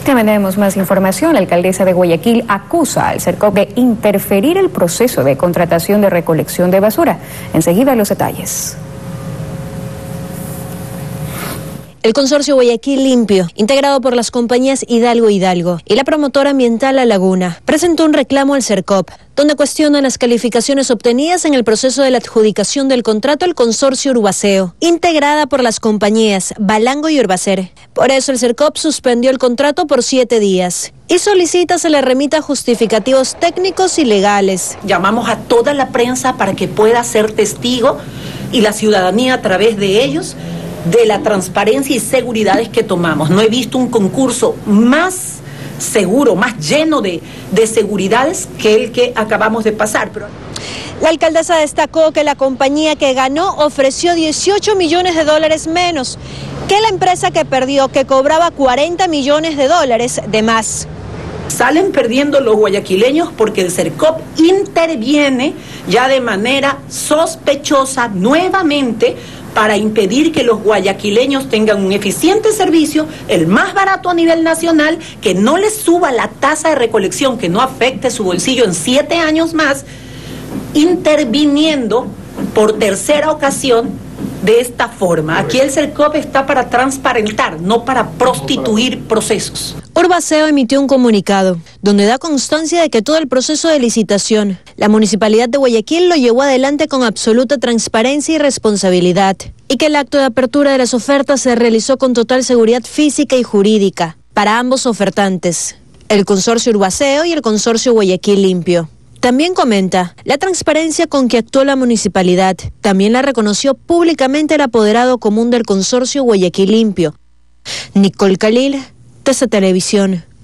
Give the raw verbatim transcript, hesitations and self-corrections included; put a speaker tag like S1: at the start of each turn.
S1: También tenemos más información. La alcaldesa de Guayaquil acusa al Sercop de interferir el proceso de contratación de recolección de basura. Enseguida los detalles.
S2: El consorcio Guayaquil Limpio, integrado por las compañías Hidalgo Hidalgo y la promotora ambiental La Laguna, presentó un reclamo al Sercop, donde cuestiona las calificaciones obtenidas en el proceso de la adjudicación del contrato al consorcio Urbaceo, integrada por las compañías Balango y Urbacer. Por eso el Sercop suspendió el contrato por siete días y solicita se le remita justificativos técnicos y legales.
S3: Llamamos a toda la prensa para que pueda ser testigo y la ciudadanía a través de ellos de la transparencia y seguridades que tomamos. No he visto un concurso más seguro, más lleno de, de seguridades que el que acabamos de pasar. Pero...
S2: La alcaldesa destacó que la compañía que ganó ofreció dieciocho millones de dólares menos que la empresa que perdió, que cobraba cuarenta millones de dólares de más.
S3: Salen perdiendo los guayaquileños porque el Sercop interviene ya de manera sospechosa nuevamente para impedir que los guayaquileños tengan un eficiente servicio, el más barato a nivel nacional, que no les suba la tasa de recolección, que no afecte su bolsillo en siete años más, interviniendo por tercera ocasión de esta forma. Aquí el Sercop está para transparentar, no para prostituir procesos.
S2: Urbaceo emitió un comunicado donde da constancia de que todo el proceso de licitación, la Municipalidad de Guayaquil lo llevó adelante con absoluta transparencia y responsabilidad, y que el acto de apertura de las ofertas se realizó con total seguridad física y jurídica para ambos ofertantes, el consorcio Urbaceo y el consorcio Guayaquil Limpio. También comenta la transparencia con que actuó la municipalidad. También la reconoció públicamente el apoderado común del consorcio Guayaquil Limpio, Nicole Khalil, T C Televisión.